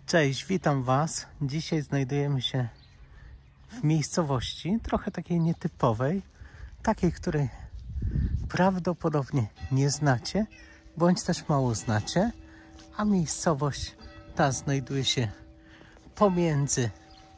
Cześć, witam Was. Dzisiaj znajdujemy się w miejscowości trochę takiej nietypowej, takiej, której prawdopodobnie nie znacie, bądź też mało znacie, a miejscowość ta znajduje się pomiędzy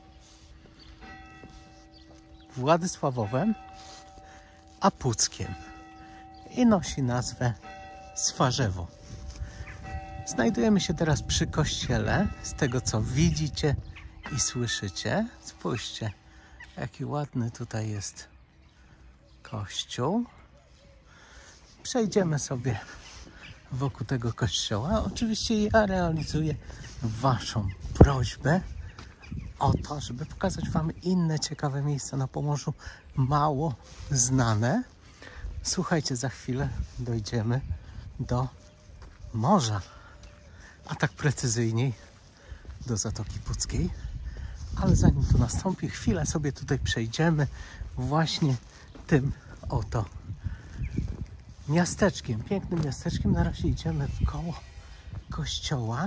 Władysławowem a Puckiem i nosi nazwę Swarzewo. Znajdujemy się teraz przy kościele, z tego co widzicie i słyszycie. Spójrzcie, jaki ładny tutaj jest kościół. Przejdziemy sobie wokół tego kościoła. Oczywiście ja realizuję Waszą prośbę o to, żeby pokazać Wam inne ciekawe miejsca na Pomorzu, mało znane. Słuchajcie, za chwilę dojdziemy do morza, a tak precyzyjniej do Zatoki Puckiej. Ale zanim to nastąpi, chwilę sobie tutaj przejdziemy właśnie tym oto miasteczkiem, pięknym miasteczkiem. Na razie idziemy w koło kościoła.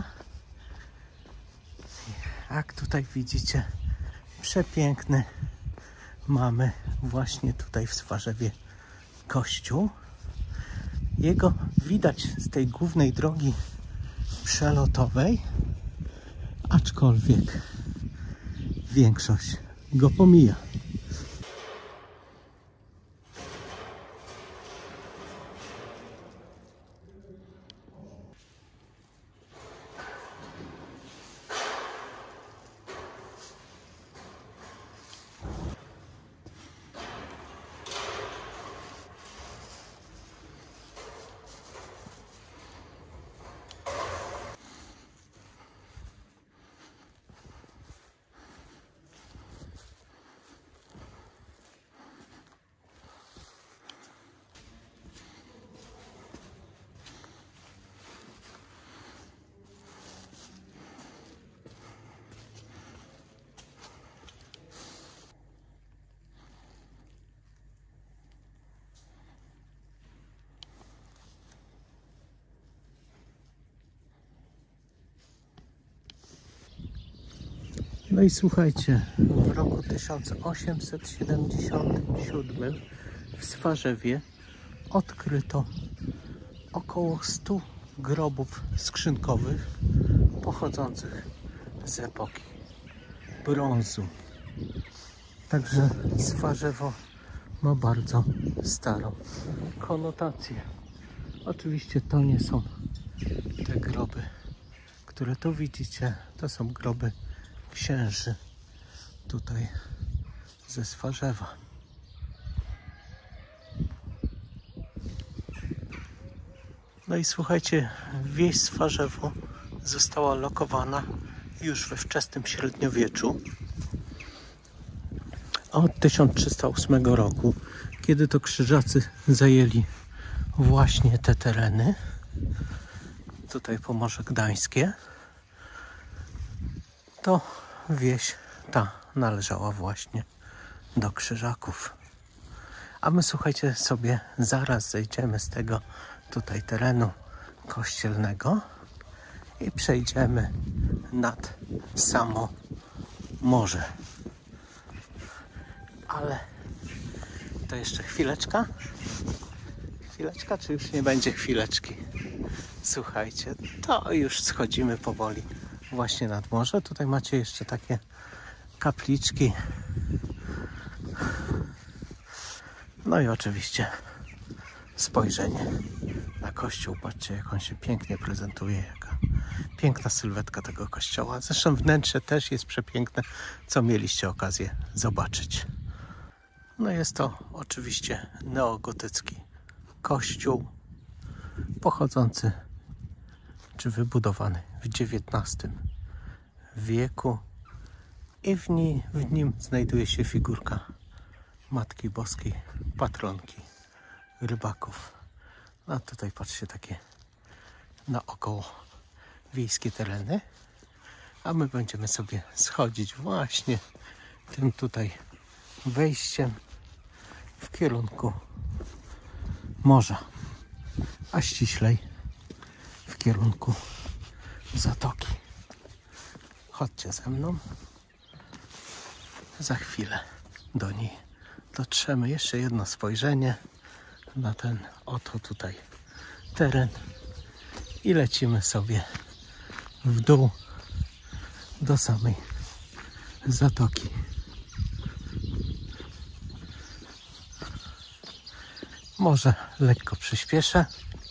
Jak tutaj widzicie, przepiękny mamy właśnie tutaj w Swarzewie kościół. Jego widać z tej głównej drogi przelotowej, aczkolwiek większość go pomija. No i słuchajcie, w roku 1877 w Swarzewie odkryto około 100 grobów skrzynkowych pochodzących z epoki brązu. Także Swarzewo ma bardzo starą konotację. Oczywiście to nie są te groby, które tu widzicie, to są groby księży tutaj ze Swarzewa. No i słuchajcie, wieś Swarzewo została lokowana już we wczesnym średniowieczu, od 1308 roku, kiedy to krzyżacy zajęli właśnie te tereny, tutaj Pomorze Gdańskie, to wieś ta należała właśnie do Krzyżaków. A my, słuchajcie, sobie zaraz zejdziemy z tego tutaj terenu kościelnego i przejdziemy nad samo morze. Ale to jeszcze chwileczka. Chwileczka, czy już nie będzie chwileczki? Słuchajcie, to już schodzimy powoli właśnie nad morze. Tutaj macie jeszcze takie kapliczki. No i oczywiście spojrzenie na kościół. Patrzcie, jak on się pięknie prezentuje. Jaka piękna sylwetka tego kościoła. Zresztą wnętrze też jest przepiękne, co mieliście okazję zobaczyć. No jest to oczywiście neogotycki kościół pochodzący czy wybudowany w XIX wieku i w nim znajduje się figurka Matki Boskiej, patronki rybaków. No tutaj patrzcie, takie naokoło wiejskie tereny, a my będziemy sobie schodzić właśnie tym tutaj wejściem w kierunku morza, a ściślej w kierunku zatoki. Chodźcie ze mną. Za chwilę do niej dotrzemy. Jeszcze jedno spojrzenie na ten oto tutaj teren i lecimy sobie w dół do samej zatoki. Może lekko przyspieszę.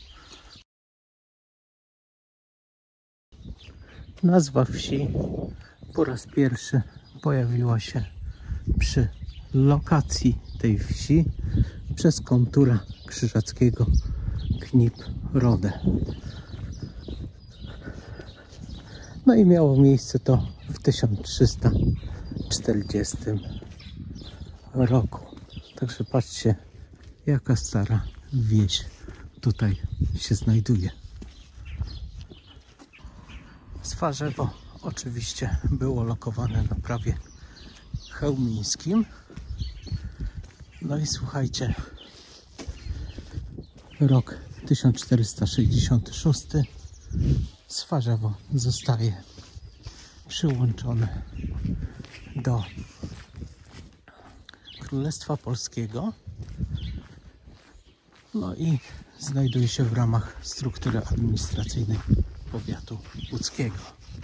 Nazwa wsi po raz pierwszy pojawiła się przy lokacji tej wsi przez kontura Krzyżackiego Knip-Rodę. No i miało miejsce to w 1340 roku. Także patrzcie, jaka stara wieś tutaj się znajduje. Swarzewo oczywiście było lokowane na prawie chełmińskim. No i słuchajcie, rok 1466, Swarzewo zostaje przyłączone do Królestwa Polskiego. No i znajduje się w ramach struktury administracyjnej powiatu łódzkiego.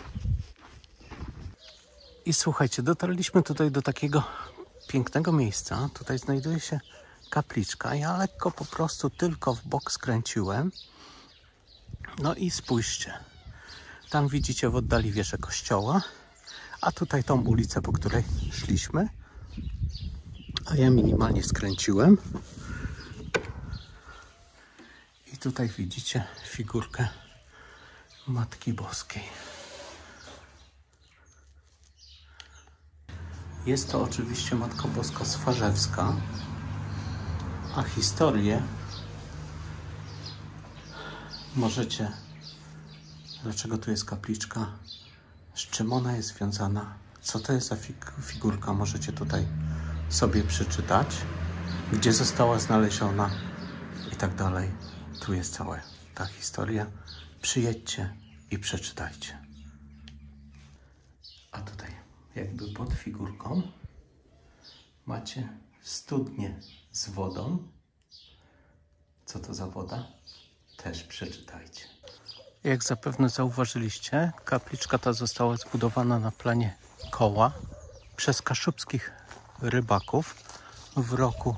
I słuchajcie, dotarliśmy tutaj do takiego pięknego miejsca. Tutaj znajduje się kapliczka. Ja lekko po prostu tylko w bok skręciłem. No i spójrzcie. Tam widzicie w oddali wieżę kościoła. A tutaj tą ulicę, po której szliśmy. A ja minimalnie skręciłem. I tutaj widzicie figurkę Matki Boskiej. Jest to oczywiście Matka Boska Swarzewska, a historię możecie, dlaczego tu jest kapliczka, z czym ona jest związana, co to jest za figurka, możecie tutaj sobie przeczytać, gdzie została znaleziona i tak dalej. Tu jest cała ta historia. Przyjedźcie i przeczytajcie. A tutaj jakby pod figurką macie studnię z wodą. Co to za woda? Też przeczytajcie. Jak zapewne zauważyliście, kapliczka ta została zbudowana na planie koła przez kaszubskich rybaków w roku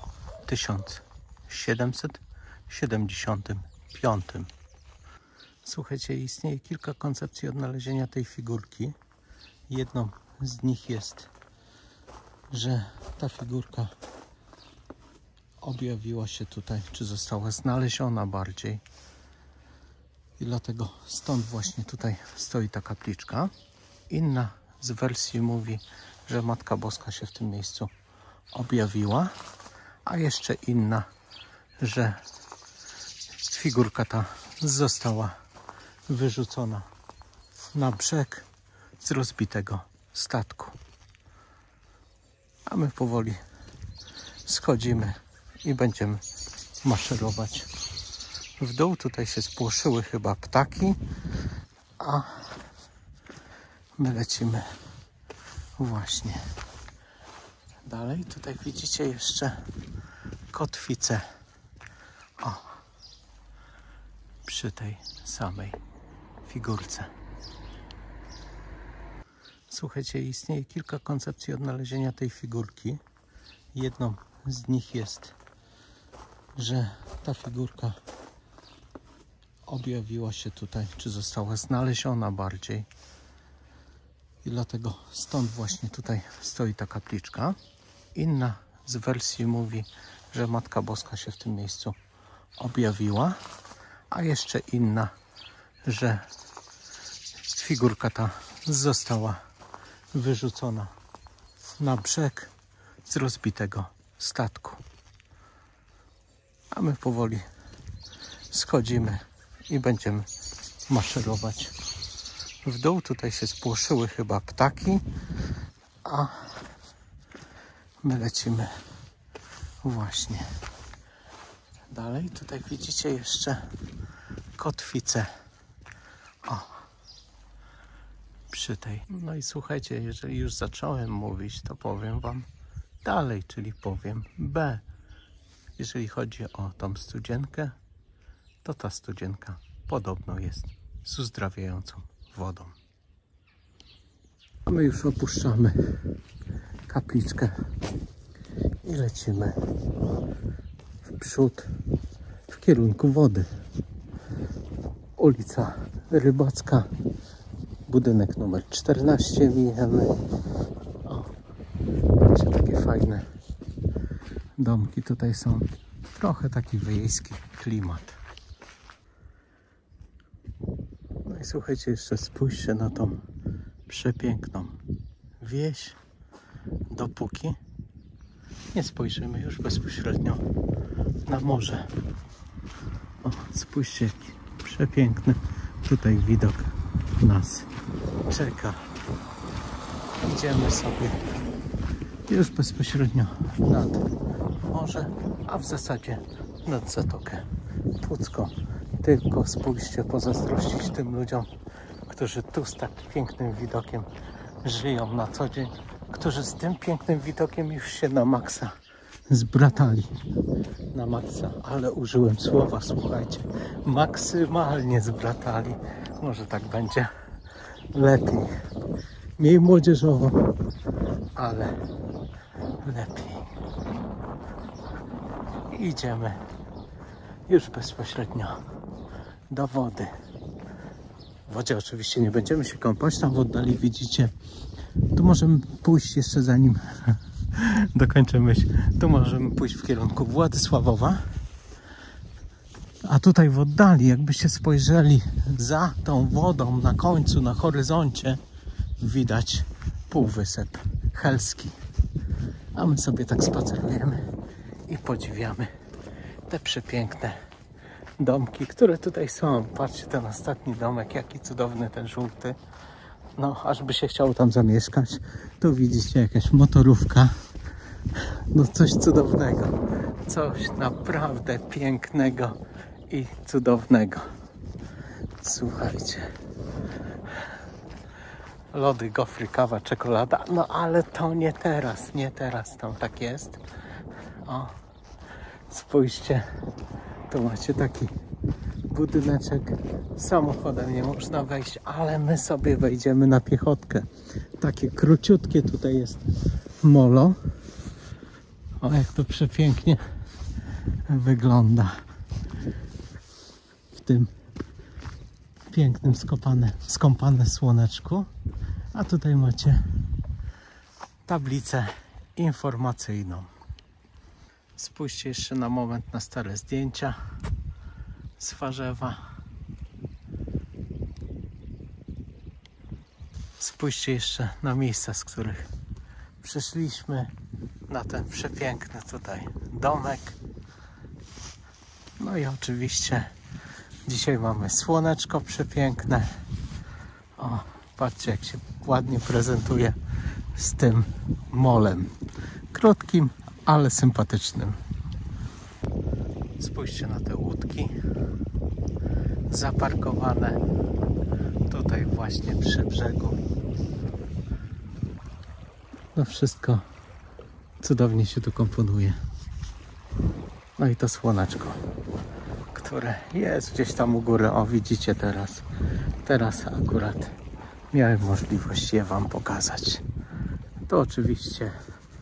1775. Słuchajcie, istnieje kilka koncepcji odnalezienia tej figurki. Jedną z nich jest, że ta figurka objawiła się tutaj, czy została znaleziona bardziej. I dlatego stąd właśnie tutaj stoi ta kapliczka. Inna z wersji mówi, że Matka Boska się w tym miejscu objawiła, a jeszcze inna, że figurka ta została wyrzucona na brzeg z rozbitego statku. A my powoli schodzimy i będziemy maszerować w dół. Tutaj się spłoszyły chyba ptaki, a my lecimy właśnie dalej. Tutaj widzicie jeszcze kotwicę. O, przy tej samej figurce. Słuchajcie, istnieje kilka koncepcji odnalezienia tej figurki. Jedną z nich jest, że ta figurka objawiła się tutaj, czy została znaleziona bardziej. I dlatego stąd właśnie tutaj stoi ta kapliczka. Inna z wersji mówi, że Matka Boska się w tym miejscu objawiła, a jeszcze inna, że figurka ta została wyrzucona na brzeg z rozbitego statku. A my powoli schodzimy i będziemy maszerować w dół. Tutaj się spłoszyły chyba ptaki, a my lecimy właśnie dalej. Tutaj widzicie jeszcze kotwicę. O, przy tej. No i słuchajcie, jeżeli już zacząłem mówić, to powiem wam dalej, czyli powiem B. Jeżeli chodzi o tą studzienkę, to ta studzienka podobno jest z uzdrawiającą wodą. A my już opuszczamy kapliczkę i lecimy w przód w kierunku wody. Ulica Rybacka, budynek numer 14 mijamy. O, patrzcie, takie fajne domki tutaj są. Trochę taki wiejski klimat. No i słuchajcie, jeszcze spójrzcie na tą przepiękną wieś, dopóki nie spojrzymy już bezpośrednio na morze. O, spójrzcie, jaki przepiękny tutaj widok nas czeka. Idziemy sobie już bezpośrednio nad morze, a w zasadzie nad Zatokę Pucką. Tylko spójrzcie, pozazdrościć tym ludziom, którzy tu z tak pięknym widokiem żyją na co dzień, którzy z tym pięknym widokiem już się na maksa zbratali. Na maksa, ale użyłem słowa, słuchajcie, maksymalnie zbratali. Może tak będzie lepiej. Mniej młodzieżowo, ale lepiej. Idziemy już bezpośrednio do wody. W wodzie oczywiście nie będziemy się kąpać, tam w oddali widzicie. Tu możemy pójść jeszcze, zanim dokończę myśl, tu możemy pójść w kierunku Władysławowa. A tutaj w oddali, jakbyście spojrzeli za tą wodą na końcu, na horyzoncie, widać Półwysep Helski. A my sobie tak spacerujemy i podziwiamy te przepiękne domki, które tutaj są. Patrzcie, ten ostatni domek, jaki cudowny, ten żółty. No, aż by się chciało tam zamieszkać. Tu widzicie jakaś motorówka. No coś cudownego. Coś naprawdę pięknego i cudownego. Słuchajcie. Lody, gofry, kawa, czekolada. No ale to nie teraz, nie teraz tam tak jest. O, spójrzcie. Tu macie taki budyneczek. Samochodem nie można wejść, ale my sobie wejdziemy na piechotkę. Takie króciutkie tutaj jest molo. O, jak to przepięknie wygląda w tym pięknym skąpane słoneczku. A tutaj macie tablicę informacyjną. Spójrzcie jeszcze na moment na stare zdjęcia z Warzewa. Spójrzcie jeszcze na miejsca, z których przyszliśmy, na ten przepiękny tutaj domek. No i oczywiście dzisiaj mamy słoneczko przepiękne. O, patrzcie, jak się ładnie prezentuje z tym molem. Krótkim, ale sympatycznym. Spójrzcie na te łódki zaparkowane tutaj właśnie przy brzegu. No wszystko cudownie się tu komponuje. No i to słoneczko, które jest gdzieś tam u góry. O, widzicie teraz. Teraz akurat miałem możliwość je wam pokazać. To oczywiście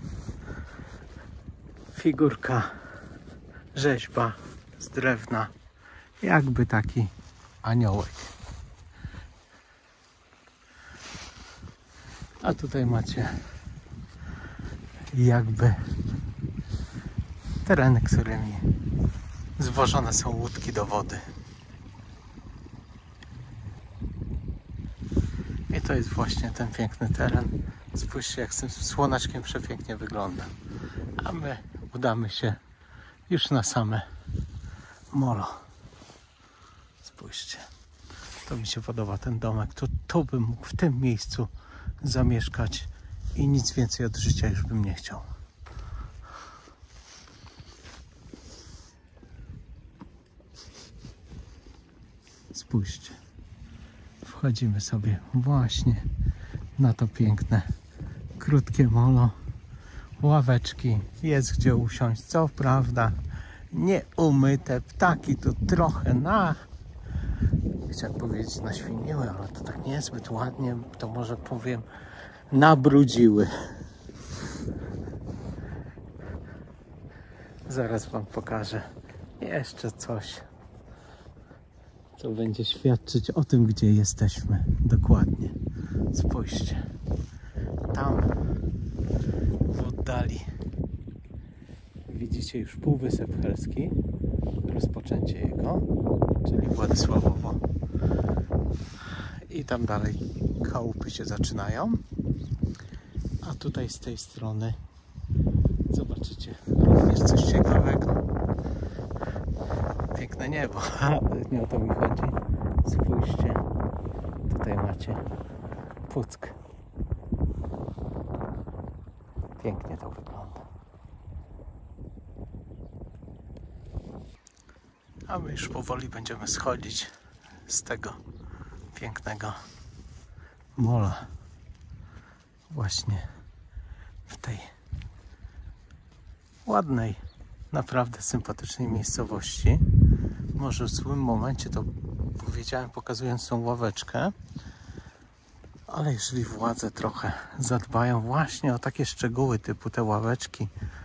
figurka, rzeźba z drewna, jakby taki aniołek. A tutaj macie jakby tereny, którymi zwożone są łódki do wody. I to jest właśnie ten piękny teren. Spójrzcie, jak z tym słoneczkiem przepięknie wygląda. A my udamy się już na same molo. Spójrzcie. To mi się podoba ten domek. Tu bym mógł w tym miejscu zamieszkać i nic więcej od życia już bym nie chciał. Spójrzcie. wchodzimy sobie właśnie na to piękne, krótkie molo. Ławeczki, jest gdzie usiąść, co prawda nieumyte, ptaki tu trochę chciałem powiedzieć naświniły, ale to tak niezbyt ładnie, to może powiem nabrudziły. Zaraz wam pokażę jeszcze coś, co będzie świadczyć o tym, gdzie jesteśmy dokładnie. Spójrzcie, tam w oddali widzicie już Półwysep Helski, rozpoczęcie jego, czyli Władysławowo, i tam dalej chałupy się zaczynają, a tutaj z tej strony zobaczycie również coś ciekawego. Piękne niebo, nie o to mi chodzi. Spójrzcie, tutaj macie Puck. Pięknie to wygląda. A my już powoli będziemy schodzić z tego pięknego mola. Właśnie w tej ładnej, naprawdę sympatycznej miejscowości. Może w złym momencie to powiedziałem, pokazując tą ławeczkę, ale jeżeli władze trochę zadbają właśnie o takie szczegóły typu te ławeczki,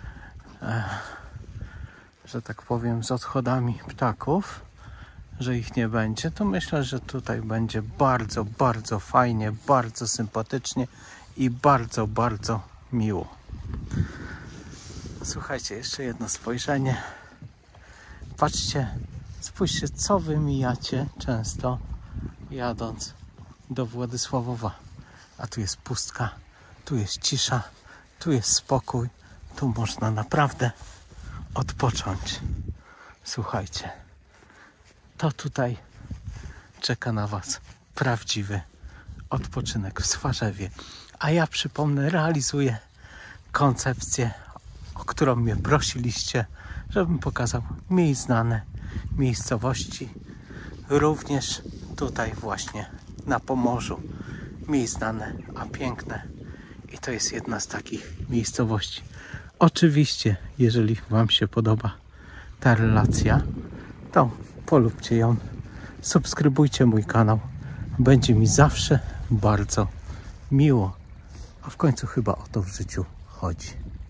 że tak powiem, z odchodami ptaków, że ich nie będzie, to myślę, że tutaj będzie bardzo, bardzo fajnie, bardzo sympatycznie i bardzo, bardzo miło. Słuchajcie, jeszcze jedno spojrzenie. Patrzcie, spójrzcie, co wy mijacie często jadąc do Władysławowa. A tu jest pustka, tu jest cisza, tu jest spokój, tu można naprawdę odpocząć. Słuchajcie, to tutaj czeka na was prawdziwy odpoczynek w Swarzewie. A ja przypomnę, realizuję koncepcję, o którą mnie prosiliście, żebym pokazał mniej znane miejscowości, również tutaj właśnie na Pomorzu. Mniej znane, a piękne. I to jest jedna z takich miejscowości. Oczywiście, jeżeli wam się podoba ta relacja, to polubcie ją, subskrybujcie mój kanał. Będzie mi zawsze bardzo miło. A w końcu chyba o to w życiu chodzi.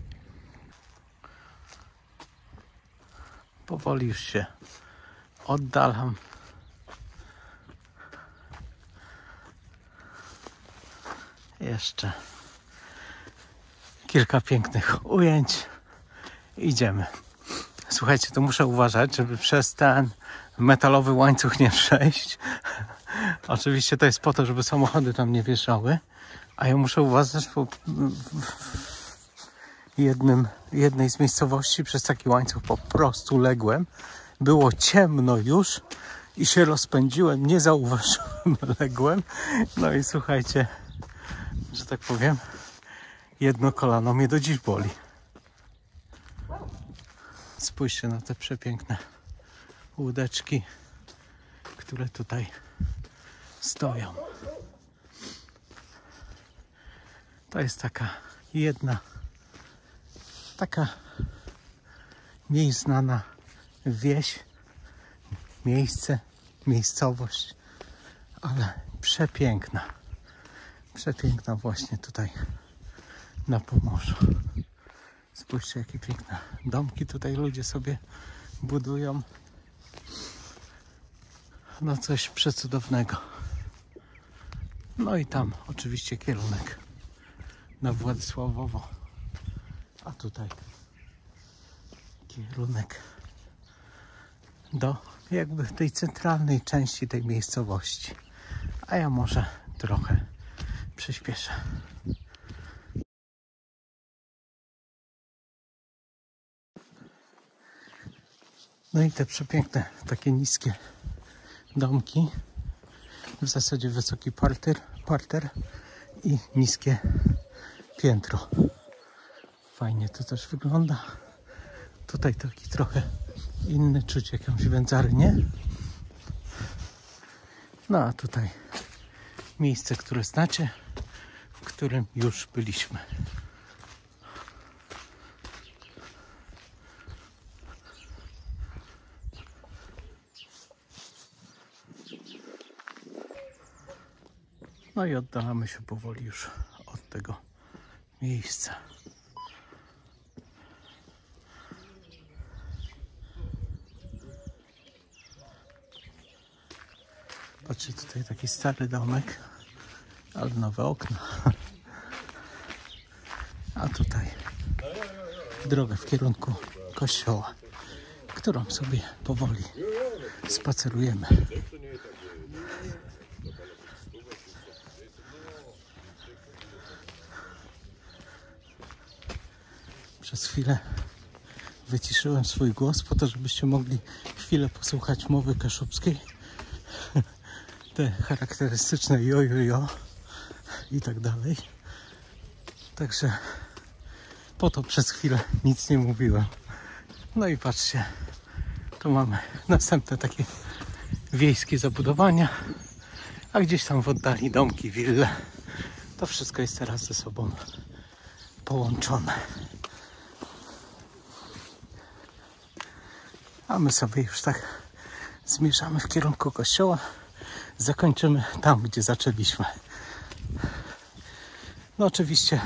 Powoli już się oddalam. Jeszcze kilka pięknych ujęć. Idziemy. Słuchajcie, tu muszę uważać, żeby przez ten metalowy łańcuch nie przejść. Oczywiście to jest po to, żeby samochody tam nie wjeżdżały. A ja muszę uważać, bo jednej z miejscowości przez taki łańcuch po prostu ległem. Było ciemno już i się rozpędziłem, nie zauważyłem, ległem. No i słuchajcie, że tak powiem, jedno kolano mnie do dziś boli. Spójrzcie na te przepiękne łódeczki, które tutaj stoją. To jest taka jedna, taka mniej znana wieś, miejsce, miejscowość, ale przepiękna. Przepiękna właśnie tutaj na Pomorzu. Spójrzcie, jakie piękne domki tutaj ludzie sobie budują. No coś przecudownego. No i tam oczywiście kierunek na Władysławowo. A tutaj kierunek do jakby tej centralnej części tej miejscowości. A ja może trochę przyspieszę. No i te przepiękne, takie niskie domki. W zasadzie wysoki parter i niskie piętro. Fajnie to też wygląda. Tutaj taki trochę inny, czuć jakąś wędzarnię. No a tutaj miejsce, które znacie, w którym już byliśmy. No i oddalamy się powoli już od tego miejsca. Patrzcie, tutaj taki stary domek, ale nowe okna. A tutaj droga w kierunku kościoła, którą sobie powoli spacerujemy. Przez chwilę wyciszyłem swój głos po to, żebyście mogli chwilę posłuchać mowy kaszubskiej. Te charakterystyczne jo i tak dalej. Także po to przez chwilę nic nie mówiłem. No i patrzcie, tu mamy następne takie wiejskie zabudowania, a gdzieś tam w oddali domki, wille. To wszystko jest teraz ze sobą połączone. A my sobie już tak zmierzamy w kierunku kościoła. Zakończymy tam, gdzie zaczęliśmy. No oczywiście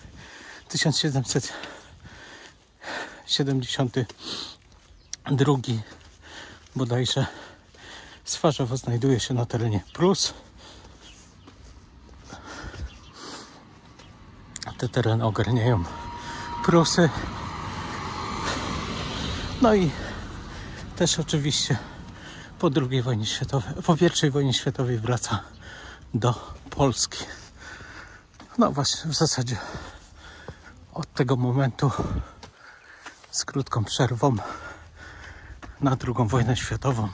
1772 bodajże Swarzewo znajduje się na terenie Prus. Te tereny ogarniają Prusy. No i też oczywiście po II wojnie światowej, po I wojnie światowej wraca do Polski. No właśnie w zasadzie od tego momentu z krótką przerwą na II wojnę światową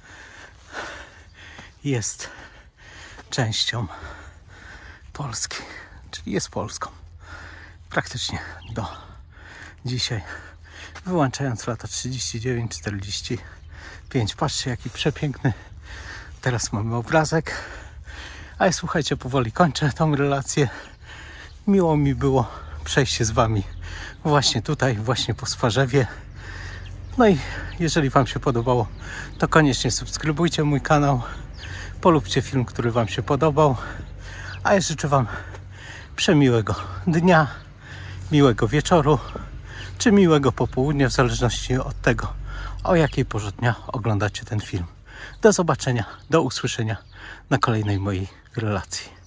jest częścią Polski, czyli jest Polską praktycznie do dzisiaj, wyłączając lata 39-45. Patrzcie, jaki przepiękny teraz mamy obrazek. A ja, słuchajcie, powoli kończę tą relację. Miło mi było przejść się z wami właśnie tutaj, właśnie po Swarzewie. No i jeżeli wam się podobało, to koniecznie subskrybujcie mój kanał, polubcie film, który wam się podobał. A ja życzę wam przemiłego dnia, miłego wieczoru, czy miłego popołudnia, w zależności od tego, o jakiej porze dnia oglądacie ten film. Do zobaczenia, do usłyszenia na kolejnej mojej relacji.